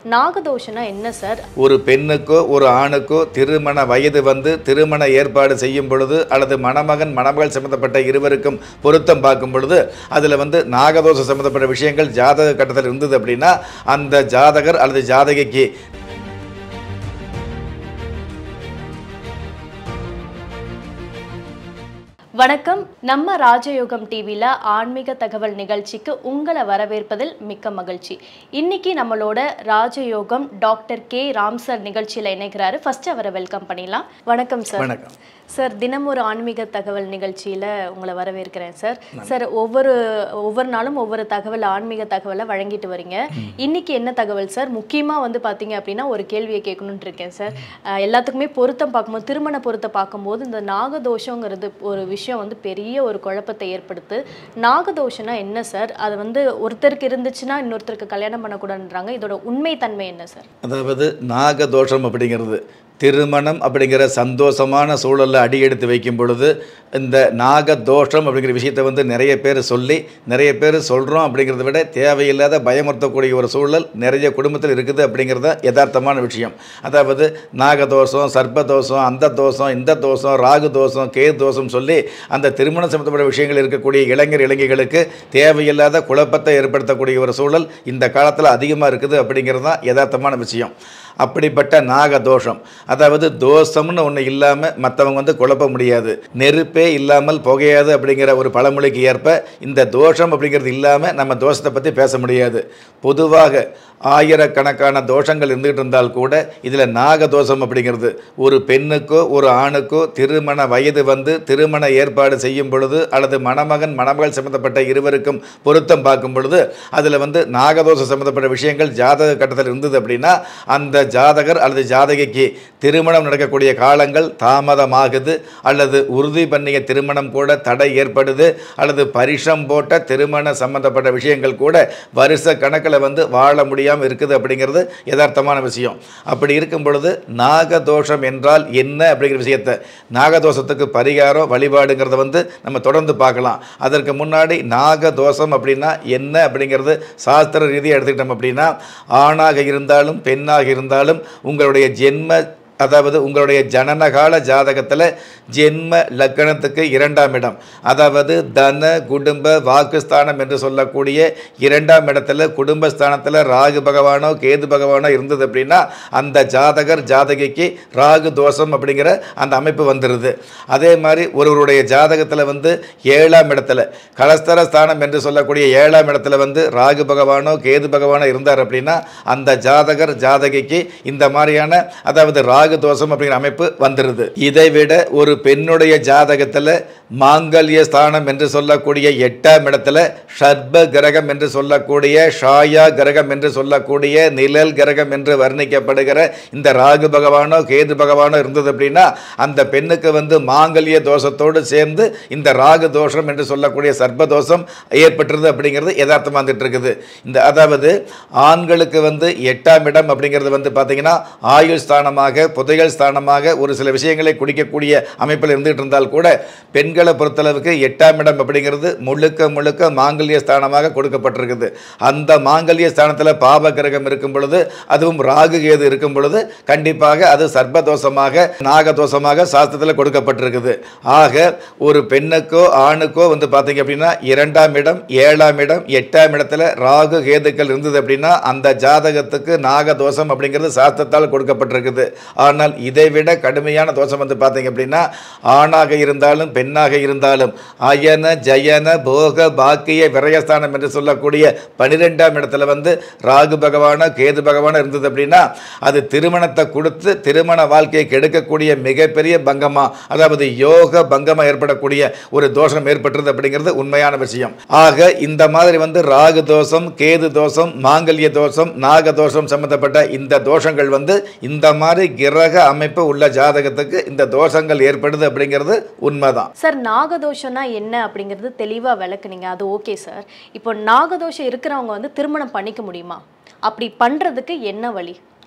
நாகதோஷனா என்ன சார்? ஒரு பெண்ணுக்கோ ஒரு ஆணுக்கோ திருமண வயது வந்து திருமண ஏற்பாடு செய்யும் பொழுது அல்லது மணமகன் மணமகள் சம்பந்தப்பட்ட இருவருக்கும் பொருத்தம் பார்க்கும் பொழுது அதில் வந்து நாகதோஷம் சம்பந்தப்பட்ட விஷயங்கள் ஜாதக கட்டத்தில் இருந்தது அப்படின்னா அந்த ஜாதகர் அல்லது ஜாதகிக்கு வணக்கம். நம்ம ராஜயோகம் டிவியில் ஆன்மீக தகவல் நிகழ்ச்சிக்கு உங்களை வரவேற்பதில் மிக்க மகிழ்ச்சி. இன்னைக்கு நம்மளோட ராஜயோகம் டாக்டர் கே ராம் சார் நிகழ்ச்சியில் இணைக்கிறாரு. ஃபர்ஸ்ட் அவரை வெல்கம் பண்ணிடலாம். வணக்கம் சார். வணக்கம் சார். தினம் ஒரு ஆன்மீக தகவல் நிகழ்ச்சியில் உங்களை வரவேற்கிறேன் சார். சார், ஒவ்வொரு நாளும் ஒவ்வொரு தகவல், ஆன்மீக தகவலை வழங்கிட்டு வரீங்க. இன்னைக்கு என்ன தகவல் சார்? முக்கியமாக வந்து பார்த்தீங்க அப்படின்னா ஒரு கேள்வியை கேட்கணுன்ட்டு இருக்கேன் சார். எல்லாத்துக்குமே பொருத்தம் பார்க்கும்போது, திருமண பொருத்தம் பார்க்கும்போது இந்த நாகதோஷங்கிறது ஒரு விஷயம் வந்து பெரிய ஒரு குழப்பத்தை ஏற்படுத்து. நாகதோஷனா என்ன சார்? அது வந்து ஒருத்தருக்கு இருந்துச்சுன்னா இன்னொருத்தருக்கு கல்யாணம் பண்ணக்கூடாதுன்றாங்க. இதோட உண்மை தன்மை என்ன சார்? அதாவது நாகதோஷம் அப்படிங்கிறது திருமணம் அப்படிங்கிற சந்தோஷமான சூழலில் அடியெடுத்து வைக்கும் பொழுது இந்த நாகதோஷம் அப்படிங்கிற விஷயத்தை வந்து நிறைய பேர் சொல்லி நிறைய பேர் சொல்கிறோம் அப்படிங்கிறத விட தேவையில்லாத பயமுறுத்தக்கூடிய ஒரு சூழல் நிறைய குடும்பத்தில் இருக்குது அப்படிங்கிறத யதார்த்தமான விஷயம். அதாவது நாகதோஷம், சர்ப்பதோஷம், அந்த தோஷம், இந்த தோஷம், ராகு தோஷம், கேது தோஷம் சொல்லி அந்த திருமணம் சம்பந்தப்பட்ட விஷயங்கள் இருக்கக்கூடிய இளைஞர்களுக்கு தேவையில்லாத குழப்பத்தை ஏற்படுத்தக்கூடிய ஒரு சூழல் இந்த காலத்தில் அதிகமாக இருக்குது அப்படிங்கிறது தான் யதார்த்தமான விஷயம். அப்படிப்பட்ட நாகதோஷம், அதாவது தோஷம்னு ஒன்று இல்லாமல் மற்றவங்க வந்து குழப்ப முடியாது. நெருப்பே இல்லாமல் புகையாது அப்படிங்கிற ஒரு பழமொழிக்கு ஏற்ப இந்த தோஷம் அப்படிங்கிறது இல்லாமல் நம்ம தோஷத்தை பற்றி பேச முடியாது. பொதுவாக ஆயிரக்கணக்கான தோஷங்கள் இருந்துகிட்டு இருந்தால் கூட இதில் நாகதோஷம் அப்படிங்கிறது ஒரு பெண்ணுக்கோ ஒரு ஆணுக்கோ திருமண வயது வந்து திருமண ஏற்பாடு செய்யும் பொழுது அல்லது மணமகன் மணமகள் சம்பந்தப்பட்ட இருவருக்கும் பொருத்தம் பார்க்கும் பொழுது அதில் வந்து நாகதோஷம் சம்பந்தப்பட்ட விஷயங்கள் ஜாதக கட்டத்தில் இருந்தது அப்படின்னா அந்த ஜாதகர் அல்லது ஜாதகிக்கு திருமணம் நடக்கக்கூடிய காலங்கள் தாமதமாகுது, அல்லது உறுதி பண்ணிய திருமணம் கூட தடை ஏற்படுது, அல்லது பரிசம் போட்ட திருமண சம்பந்தப்பட்ட விஷயங்கள் கூட வருஷ கணக்கில் வந்து வாழ முடியாமல் இருக்குது அப்படிங்கிறது யதார்த்தமான விஷயம். அப்படி இருக்கும் பொழுது நாகதோஷம் என்றால் என்ன அப்படிங்கிற விஷயத்தை, நாகதோஷத்துக்கு பரிகாரம் வழிபாடுங்கிறத வந்து நம்ம தொடர்ந்து பார்க்கலாம். அதற்கு முன்னாடி நாகதோஷம் அப்படின்னா என்ன அப்படிங்கிறது சாஸ்திர ரீதியாக எடுத்துக்கிட்டோம் அப்படின்னா ஆணாக இருந்தாலும் பெண்ணாக இருந்தாலும் உங்களுடைய ஜென்ம, அதாவது உங்களுடைய ஜனனகால ஜாதகத்தில் ஜென்ம லக்கணத்துக்கு 2ஆம் இடம், அதாவது தன குடும்ப வாக்குஸ்தானம் என்று சொல்லக்கூடிய 2ஆம் இடத்துல குடும்பஸ்தானத்தில் ராகு பகவானோ கேது பகவானோ இருந்தது அப்படின்னா அந்த ஜாதகர் ஜாதகிக்கு ராகு தோஷம் அப்படிங்கிற அந்த அமைப்பு வந்துடுது. அதே மாதிரி ஒருவருடைய ஜாதகத்தில் வந்து 7ஆம் இடத்துல கலஸ்தர ஸ்தானம் என்று சொல்லக்கூடிய 7ஆம் இடத்துல வந்து ராகு பகவானோ கேது பகவானோ இருந்தார் அப்படின்னா அந்த ஜாதகர் ஜாதகிக்கு இந்த மாதிரியான, அதாவது ராகு தோஷம் அப்படிங்கிற அமைப்பு வந்துருது. இதை விட ஒரு பெண்ணுடைய ஜாதகத்தில் மாங்கல்ய ஸ்தானம் என்று சொல்லக்கூடிய 8ஆம் இடத்துல ஷர்ப கிரகம் என்று சொல்லக்கூடிய ஷாயா கிரகம் என்று சொல்லக்கூடிய நிழல் கிரகம் என்று வர்ணிக்கப்படுகிற இந்த ராகு பகவானோ கேது பகவானோ இருந்தது அப்படின்னா அந்த பெண்ணுக்கு வந்து மாங்கல்ய தோஷத்தோடு சேர்ந்து இந்த ராகு தோஷம் என்று சொல்லக்கூடிய சர்ப தோஷம் ஏற்பட்டுருது அப்படிங்கிறது யதார்த்தமாக வந்துட்டு இருக்குது. இந்த அதாவது ஆண்களுக்கு வந்து 8ஆம் இடம் அப்படிங்கிறது வந்து பார்த்தீங்கன்னா ஆயுள் ஸ்தானமாக, புதையல் ஸ்தானமாக ஒரு சில விஷயங்களை குடிக்கக்கூடிய அமைப்பில் இருந்துகிட்டு இருந்தால் கூட பெண்களை பொறுத்தளவுக்கு 8ஆம் இடம் அப்படிங்கிறது முழுக்க முழுக்க மாங்கல்ய ஸ்தானமாக கொடுக்கப்பட்டிருக்குது. அந்த மாங்கல்ய ஸ்தானத்தில் பாப கிரகம் இருக்கும் பொழுது, அதுவும் ராகு கேது இருக்கும் பொழுது கண்டிப்பாக அது சர்ப்பதோஷமாக நாகதோஷமாக சாஸ்திரத்தில் கொடுக்கப்பட்டிருக்குது. ஆக ஒரு பெண்ணுக்கோ ஆணுக்கோ வந்து பார்த்தீங்க அப்படின்னா 2ஆம் இடம் 7ஆம் இடம் 8ஆம் இடத்துல ராகு கேதுக்கள் இருந்தது அப்படின்னா அந்த ஜாதகத்துக்கு நாகதோஷம் அப்படிங்கிறது சாஸ்திரத்தால் கொடுக்கப்பட்டிருக்குது. ஆனால் இதைவிட கடுமையான தோஷம் வந்து பார்த்தீங்க அப்படின்னா ஆணாக இருந்தாலும் பெண்ணாக இருந்தாலும் அயன ஜயன போக பாக்கிய விரயஸ்தானம் என்று சொல்லக்கூடிய 12ஆம் இடத்துல வந்து ராகு பகவானோ கேது பகவானோ இருந்தது அப்படின்னா அது திருமணத்தை கொடுத்து திருமண வாழ்க்கையை கெடுக்கக்கூடிய மிகப்பெரிய பங்கமா, அதாவது யோக பங்கமா ஏற்படக்கூடிய ஒரு தோஷம் ஏற்பட்டுறது அப்படிங்கிறது உண்மையான விஷயம். ஆக இந்த மாதிரி வந்து ராகு தோஷம், கேது தோஷம், மாங்கல்ய தோஷம், நாகதோஷம் சம்பந்தப்பட்ட இந்த தோஷங்கள் வந்து இந்த மாதிரி கிரக அமைப்பு உள்ள ஜாதகத்துக்கு இந்த தோஷங்கள் ஏற்படுது அப்படிங்கிறது உண்மைதான் சார். நாகதோஷம்னா என்ன அப்படிங்கிறது தெளிவா விளக்குனீங்க, அது ஓகே சார். இப்போ நாகதோஷம் இருக்கிறவங்க வந்து திருமணம் பண்ணிக்க முடியுமா? அப்படி பண்றதுக்கு என்ன வழி?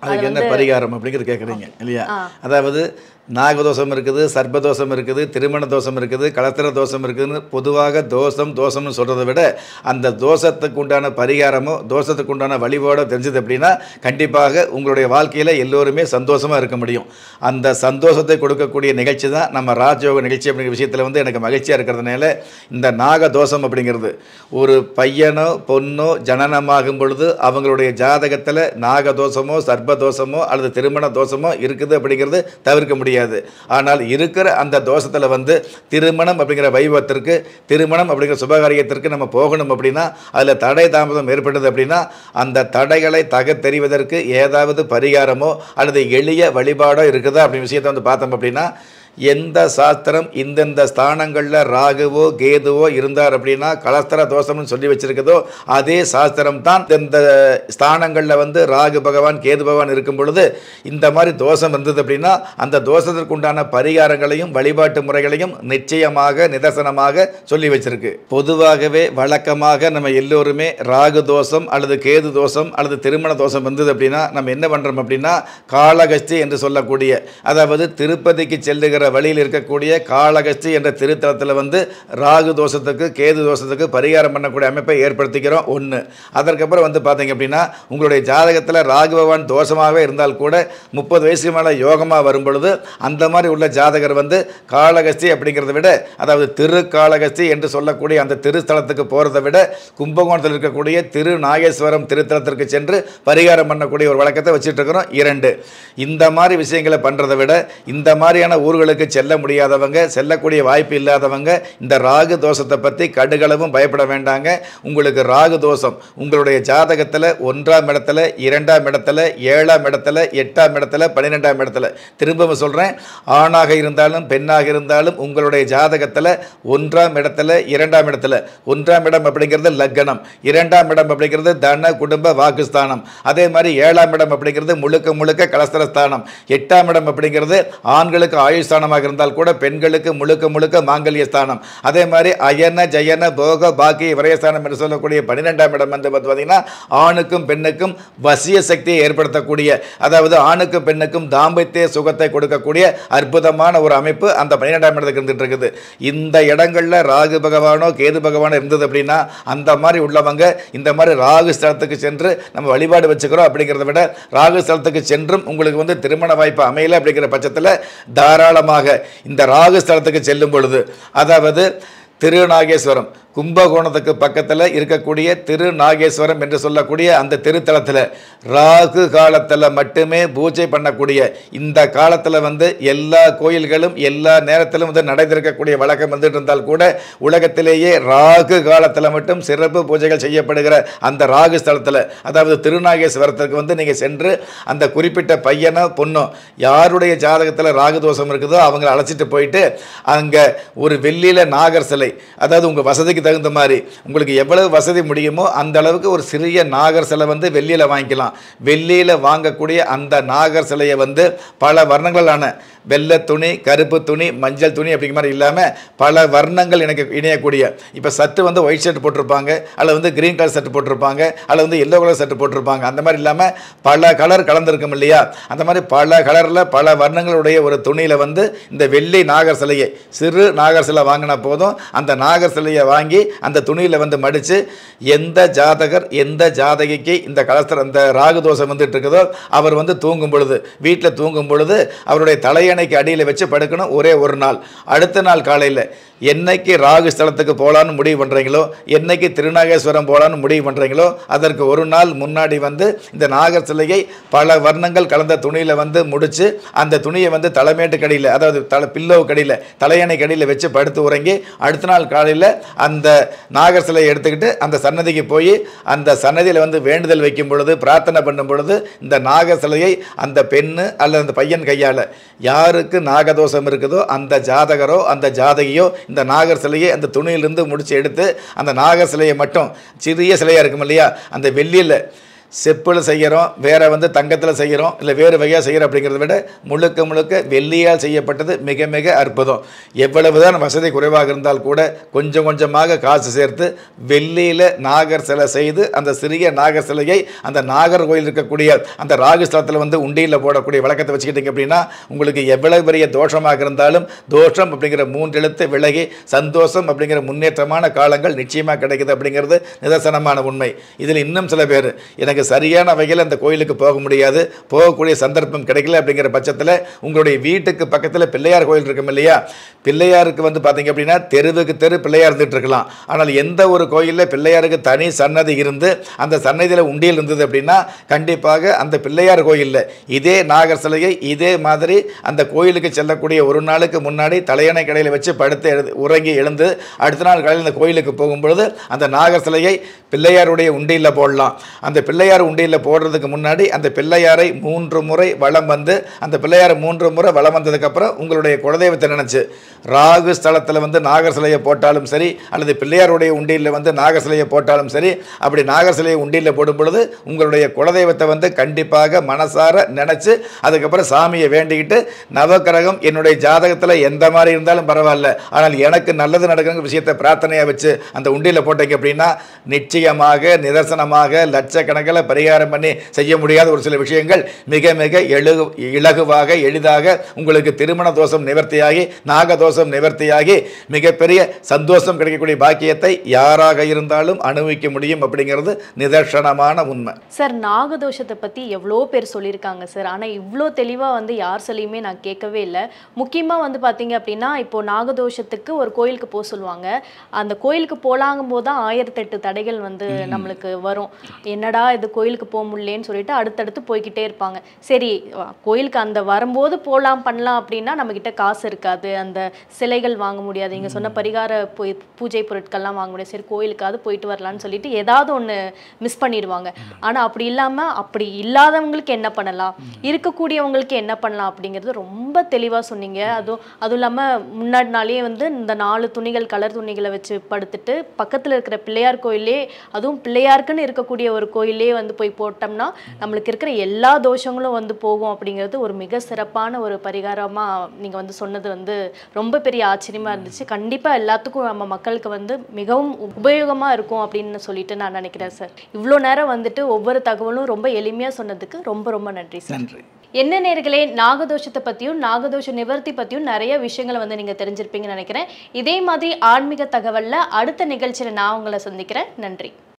அதுக்கு என்ன பரிகாரம் அப்படிங்கிறது கேட்குறீங்க இல்லையா? அதாவது நாகதோஷம் இருக்குது, சர்ப்பதோஷம் இருக்குது, திருமண தோஷம் இருக்குது, கலத்திர தோஷம் இருக்குதுன்னு பொதுவாக தோஷம்னு சொல்கிறத விட அந்த தோஷத்துக்கு உண்டான பரிகாரமோ தோஷத்துக்கு உண்டான வழிபாடோ தெரிஞ்சது அப்படின்னா கண்டிப்பாக உங்களுடைய வாழ்க்கையில் எல்லோருமே சந்தோஷமாக இருக்க முடியும். அந்த சந்தோஷத்தை கொடுக்கக்கூடிய நிகழ்ச்சி தான் நம்ம ராஜயோக நிகழ்ச்சி அப்படிங்கிற விஷயத்தில் வந்து எனக்கு மகிழ்ச்சியாக இருக்கிறதுனால இந்த நாகதோஷம் அப்படிங்கிறது ஒரு பையனோ பொண்ணோ ஜனனமாகும் பொழுது அவங்களுடைய ஜாதகத்தில் நாகதோஷமோ சர்ப்பதோஷமோ அல்லது திருமண தோஷமோ இருக்குது அப்படிங்கிறது தவிர்க்க முடியாது. ஆனால் இருக்கிற அந்த தோஷத்தில் வந்து திருமணம் அப்படிங்கிற வைபவத்திற்கு, திருமணம் அப்படிங்கிற சுபகாரியத்திற்கு நம்ம போகணும் அப்படின்னா அதில் தடை தாமதம் ஏற்பட்டது அப்படின்னா அந்த தடைகளை தகர்த்தெறிவதற்கு ஏதாவது பரிகாரமோ அல்லது எளிய வழிபாடோ இருக்குதா அப்படிங்கிற விஷயத்தை வந்து பார்த்தோம் அப்படின்னா எந்த சாஸ்திரம் இந்தந்த ஸ்தானங்களில் ராகுவோ கேதுவோ இருந்தார் அப்படின்னா கலஸ்தர தோஷம்னு சொல்லி வச்சிருக்கதோ அதே சாஸ்திரம் தான் இந்த ஸ்தானங்களில் வந்து ராகு பகவான் கேது பகவான் இருக்கும் பொழுது இந்த மாதிரி தோஷம் இருந்தது அப்படின்னா அந்த தோஷத்திற்குண்டான பரிகாரங்களையும் வழிபாட்டு முறைகளையும் நிச்சயமாக நிதர்சனமாக சொல்லி வச்சிருக்கு. பொதுவாகவே வழக்கமாக நம்ம எல்லோருமே ராகு தோஷம் அல்லது கேது தோஷம் அல்லது திருமண தோஷம் வந்தது அப்படின்னா நம்ம என்ன பண்ணுறோம் அப்படின்னா காளகஸ்தி என்று சொல்லக்கூடிய, அதாவது திருப்பதிக்கு செல்லுகிற வழியில் இருக்கக்கூடிய காளகஸ்தி என்ற திருத்தலத்தில் வந்து ராகு தோஷத்துக்கு கேது தோஷத்துக்கு பரிகாரம் பண்ணக்கூடிய அமைப்பை ஏற்படுத்திக்கிறோம். ஒன்று. அதற்கப்புறம் வந்து பார்த்தீங்க அப்படின்னா உங்களுடைய ஜாதகத்தில் ராகு பகவான் தோஷமாகவே இருந்தால் கூட 30 வயசுக்கு மேலே யோகமாக வரும் பொழுது அந்த மாதிரி உள்ள ஜாதகர் வந்து காளகஸ்தி அப்படிங்கிறத விட, அதாவது திருக்காளகஸ்தி என்று சொல்லக்கூடிய அந்த திருத்தலத்துக்கு போகிறத விட கும்பகோணத்தில் இருக்கக்கூடிய திரு நாகேஸ்வரம் திருத்தலத்திற்கு சென்று பரிகாரம் பண்ணக்கூடிய ஒரு வழக்கத்தை வச்சுட்டு இருக்கிறோம். 2. இந்த மாதிரி விஷயங்களை பண்ணுறதை விட இந்த மாதிரியான ஊர்களுக்கு செல்ல முடியாதவங்க, செல்லக்கூடிய வாய்ப்பு இல்லாதவங்க இந்த ராகு தோஷத்தை பற்றி கடுகளவும் பயப்பட வேண்டாங்க. உங்களுக்கு ராகு தோஷம் உங்களுடைய ஜாதகத்தில் 1ஆம் இடத்துல, 2ஆம் இடத்துல, 7ஆம் இடத்துல, 8ஆம் இடத்துல, 12ஆம் இடத்துல, திரும்பவும் சொல்கிறேன், ஆணாக இருந்தாலும் பெண்ணாக இருந்தாலும் உங்களுடைய ஜாதகத்தில் 1ஆம் இடத்துல, 2ஆம் இடத்துல, 1ஆம் இடம் அப்படிங்கிறது லக்னம், 2ஆம் இடம் அப்படிங்கிறது தன குடும்ப வாக்குஸ்தானம், அதே மாதிரி 7ஆம் இடம் அப்படிங்கிறது முழுக்க முழுக்க கலஸ்தரஸ்தானம், 8ஆம் இடம் அப்படிங்கிறது ஆண்களுக்கு ஆயுஸ்தானமாக இருந்தால் கூட பெண்களுக்கு முழுக்க முழுக்க மாங்கல்ய ஸ்தானம், அதே மாதிரி அயன ஜயன போக பாக்கிய விரயஸ்தானம் என்று சொல்லக்கூடிய 12ஆம் இடம் வந்து பார்த்தீங்கன்னா ஆணுக்கும் பெண்ணுக்கும் வசிய சக்தியை ஏற்படுத்தக்கூடிய, அதாவது ஆணுக்கும் பெண்ணுக்கும் தாம்பத்திய சுகத்தை கொடுக்கக்கூடிய அற்புதமான ஒரு அமைப்பு அந்த 12ஆம் இடத்துக்கு இருந்துட்டு இருக்குது. இந்த இடங்கள்ல ராகு பகவானோ கேது பகவானோ இருந்தது அப்படின்னா அந்த மாதிரி உள்ளவங்க இந்த மாதிரி ராகு ஸ்தலத்துக்கு சென்று நம்ம வழிபாடு வச்சுக்கிறோம் அப்படிங்கிறத விட ராகு ஸ்தலத்துக்கு சென்றும் உங்களுக்கு வந்து திருமண வாய்ப்பு அமையல அப்படிங்கிற பட்சத்தில் தாராளமாக இந்த ராகு ஸ்தலத்துக்கு செல்லும் பொழுது, அதாவது திருநாகேஸ்வரம் கும்பகோணத்துக்கு பக்கத்தில் இருக்கக்கூடிய திருநாகேஸ்வரம் என்று சொல்லக்கூடிய அந்த திருத்தலத்தில் ராகு காலத்தில் மட்டுமே பூஜை பண்ணக்கூடிய, இந்த காலத்தில் வந்து எல்லா கோயில்களும் எல்லா நேரத்திலும் வந்து நடந்திருக்கக்கூடிய வழக்கம் வந்துட்டு இருந்தால் கூட உலகத்திலேயே ராகு காலத்தில் மட்டும் சிறப்பு பூஜைகள் செய்யப்படுகிற அந்த ராகு ஸ்தலத்தில், அதாவது திருநாகேஸ்வரத்துக்கு வந்து நீங்கள் சென்று அந்த குறிப்பிட்ட பையனோ பொண்ணோ யாருடைய ஜாதகத்தில் ராகு தோஷம் இருக்குதோ அவங்களை அழைச்சிட்டு போயிட்டு அங்கே ஒரு வெள்ளியில் நாகர் சிலை, அதாவது உங்கள் வசதிக்கு தகுந்த மாதிரி உங்களுக்கு எவ்வளவு வசதி முடியுமோ அந்த அளவுக்கு ஒரு சிறிய நாகர் சிலை வந்து வெள்ளியில் வாங்கிக்கலாம். வெள்ளியில் வாங்கக்கூடிய அந்த நாகர் சிலையை வந்து பல வர்ணங்களான வெள்ளை துணி, கருப்பு துணி, மஞ்சள் துணி அப்படிங்கிற மாதிரி இல்லாமல் பல வர்ணங்கள் எனக்கு இணையக்கூடிய, இப்போ சட்டு வந்து ஒயிட் ஷர்ட் போட்டிருப்பாங்க, அல்லது வந்து கிரீன் கலர் ஷர்ட் போட்டிருப்பாங்க, அல்லது வந்து எல்லோ கலர் ஷர்ட் போட்டிருப்பாங்க, அந்த மாதிரி இல்லாமல் பல கலர் கலந்துருக்கும் இல்லையா, அந்த மாதிரி பல கலரில் பல வர்ணங்களுடைய ஒரு துணியில் வந்து இந்த வெள்ளி நாகர் சிலையை, சிறு நாகர் சிலை வாங்கினா போதும், அந்த நாகர் சிலையை வாங்கி அந்த துணியில் வந்து மடித்து எந்த ஜாதகர் எந்த ஜாதகிக்கு இந்த கலஸ்தர் அந்த ராகு தோஷம் வந்துட்டு இருக்குதோ அவர் வந்து தூங்கும் பொழுது, வீட்டில் தூங்கும் பொழுது அவருடைய தலையணைக்கு அடியில் வச்சு படுக்கணும் ஒரே ஒரு நாள். அடுத்த நாள் காலையில் என்னைக்கு ராகு ஸ்தலத்துக்கு போகலான்னு முடிவு பண்ணுறீங்களோ, என்னைக்கு திருநாகேஸ்வரம் போகலான்னு முடிவு பண்ணுறீங்களோ அதற்கு ஒரு நாள் முன்னாடி வந்து இந்த நாகர் சிலையை பல வர்ணங்கள் கலந்த துணியில் வந்து முடித்து அந்த துணியை வந்து தலைமேட்டு கடியில், அதாவது பில்லோவு கடியில், தலையணை கடியில் வச்சு படுத்து உறங்கி அடுத்த நாள் காலையில் அந்த நாகர் சிலையை எடுத்துக்கிட்டு அந்த சன்னதிக்கு போய் அந்த சன்னதியில் வந்து வேண்டுதல் வைக்கும் பொழுது, பிரார்த்தனை பண்ணும் பொழுது இந்த நாகர் சிலையை அந்த பெண்ணு அல்லது அந்த பையன் கையால் யாருக்கு நாகதோஷம் இருக்குதோ அந்த ஜாதகரோ அந்த ஜாதகியோ இந்த நாகர் சிலையை அந்த துணியிலிருந்து முடிச்சு எடுத்து அந்த நாகர் சிலையை மட்டும், சிறிய சிலையாக இருக்கும் இல்லையா, அந்த வெள்ளியில் செப்பில் செய்கிறோம், வேறு வந்து தங்கத்தில் செய்கிறோம், இல்லை வேறு வகையாக செய்கிறோம் அப்படிங்கிறத விட முழுக்க முழுக்க வெள்ளியால் செய்யப்பட்டது மிக மிக அற்புதம். எவ்வளவுதான் வசதி குறைவாக இருந்தால் கூட கொஞ்சம் கொஞ்சமாக காசு சேர்த்து வெள்ளியில் நாகர் சிலை செய்து அந்த சிறிய நாகர் சிலையை அந்த நாகர் கோயில் இருக்கக்கூடிய அந்த ராகு ஸ்தலத்தில் வந்து உண்டியில் போடக்கூடிய வழக்கத்தை வச்சுக்கிட்டீங்க அப்படின்னா உங்களுக்கு எவ்வளவு பெரிய தோஷமாக இருந்தாலும் தோஷம் அப்படிங்கிற 3 எழுத்து விலகி சந்தோஷம் அப்படிங்கிற முன்னேற்றமான காலங்கள் நிச்சயமாக கிடைக்குது அப்படிங்கிறது நிதர்சனமான உண்மை. இதில் இன்னும் சில பேர் எனக்கு சரியான வகையில் அந்த கோயிலுக்கு போக முடியாது, போகக்கூடிய சந்தர்ப்பம் கிடைக்கல அப்படிங்கிற பட்சத்தில் உங்களுடைய வீட்டுக்கு பக்கத்தில் பிள்ளையார் கோயில் இருக்கும் இல்லையா, பிள்ளையாருக்கு வந்து பார்த்தீங்க அப்படின்னா தெருவுக்கு தெரு பிள்ளையார் இருந்துட்டு இருக்கலாம். ஆனால் எந்த ஒரு கோயிலில் பிள்ளையாருக்கு தனி சன்னதி இருந்து அந்த சன்னதியில் உண்டியல் இருந்தது அப்படின்னா கண்டிப்பாக அந்த பிள்ளையார் கோயிலில் இதே நாகர் சிலையை இதே மாதிரி அந்த கோயிலுக்கு செல்லக்கூடிய ஒரு நாளுக்கு முன்னாடி தலையணை கடையில் வச்சு படுத்து உறங்கி எழுந்து அடுத்த நாள் காலையில் அந்த கோயிலுக்கு போகும்பொழுது அந்த நாகர் சிலையை பிள்ளையாருடைய உண்டியில் போடலாம். அந்த பிள்ளையார் உண்டியில் போடுறதுக்கு முன்னாடி அந்த பிள்ளையாரை 3 முறை வலம் வந்து அந்த பிள்ளையாரை 3 முறை வலம் வந்ததுக்கப்புறம் உங்களுடைய குலதெய்வத்தை நினச்சி ராகு ஸ்தலத்தில் வந்து நாகர் சிலையை போட்டாலும் சரி அல்லது பிள்ளையாருடைய உண்டியில் வந்து நாகர் சிலையை போட்டாலும் சரி, அப்படி நாகர் சிலையை உண்டியில் போடும் பொழுது உங்களுடைய குலதெய்வத்தை வந்து கண்டிப்பாக மனசார நினச்சி அதுக்கப்புறம் சாமியை வேண்டிக்கிட்டு நவக்கிரகம் என்னுடைய ஜாதகத்தில் எந்த மாதிரி இருந்தாலும் பரவாயில்ல, ஆனால் எனக்கு நல்லது நடக்குங்கிற விஷயத்தை பிரார்த்தனையாக வச்சு அந்த உண்டியில் போட்டீங்க அப்படின்னா நிச்சயமாக நிதர்சனமாக லட்சக்கணக்கில் பரிகாரம் பண்ணி செய்ய முடியாத ஒரு சில விஷயங்கள் மிக மிக இலகுவாக எளிதாக உங்களுக்கு திருமண தோஷம் நிவர்த்தியாகி நாகதோஷம் நிவர்த்தியாகி மிகப்பெரிய சந்தோஷம் கிடைக்கக்கூடிய பாக்கியத்தை யாராக இருந்தாலும் அனுபவிக்க முடியும் அப்படிங்கிறது நிதர்சனமான உண்மை. சார் நாகதோஷத்தை பற்றி எவ்வளோ பேர் சொல்லியிருக்காங்க சார், ஆனால் இவ்வளோ தெளிவாக வந்து யார் சொல்லியுமே நான் கேட்கவே இல்லை. முக்கியமாக வந்து பார்த்தீங்க அப்படின்னா இப்போது நாகதோஷத்துக்கு ஒரு கோயிலுக்கு போக சொல்லுவாங்க, அந்த கோயிலுக்கு போலாங்கும் போது தான் 1008 தடைகள் வந்து நம்மளுக்கு வரும். என்னடா இது கோயிலுக்கு போக முடியலன்னு சொல்லிட்டு அடுத்தடுத்து போய்கிட்டே இருப்பாங்க. சரி கோயிலுக்கு அந்த வரும்போது போகலாம் பண்ணலாம் அப்படின்னா நம்மக்கிட்ட காசு இருக்காது, அந்த சிலைகள் வாங்க முடியாது, இங்கே சொன்ன பரிகார பூஜை பொருட்கள்லாம் வாங்க முடியாது, சரி கோயிலுக்காவது போயிட்டு வரலான்னு சொல்லிட்டு ஏதாவது ஒன்று மிஸ் பண்ணிடுவாங்க. ஆனால் அப்படி இல்லாமல் அப்படி இல்லாதவங்களுக்கு என்ன பண்ணலாம், இருக்கக்கூடியவங்களுக்கு என்ன பண்ணலாம் அப்படிங்கிறது ரொம்ப தெளிவாக சொன்னீங்க. அதுவும் இல்லாமல் முன்னாடி நாளே வந்து இந்த 4 துணிகள் கலர் துணிகளை வச்சு படுத்துட்டு பக்கத்தில் இருக்கிற பிள்ளையார் கோயிலே, அதுவும் பிள்ளையாருக்குன்னு இருக்கக்கூடிய ஒரு கோயிலே வந்து போய் போட்டோம்னா நம்மளுக்கு இருக்கிற எல்லா தோஷங்களும் வந்து போகும் அப்படிங்கிறது ஒரு மிக சிறப்பான ஒரு பரிகாரமாக நீங்கள் வந்து சொன்னது வந்து ரொம்ப பெரிய ஆச்சரியமாக இருந்துச்சு. கண்டிப்பாக எல்லாத்துக்கும் நம்ம மக்களுக்கு வந்து மிகவும் உபயோகமாக இருக்கும் அப்படின்னு சொல்லிட்டு நான் நினைக்கிறேன் சார். இவ்வளோ நேரம் வந்துட்டு ஒவ்வொரு தகவலும் ரொம்ப எளிமையாக சொன்னதுக்கு ரொம்ப ரொம்ப நன்றி சார். நன்றி. என்ன நேயர்களே, நாகதோஷத்தை பற்றியும் நாகதோஷ நிவர்த்தி பற்றியும் நிறைய விஷயங்களை வந்து நீங்கள் தெரிஞ்சிருப்பீங்கன்னு நினைக்கிறேன். இதே மாதிரி ஆன்மீக தகவலில் அடுத்த நிகழ்ச்சியில் நான் உங்களை சந்திக்கிறேன். நன்றி.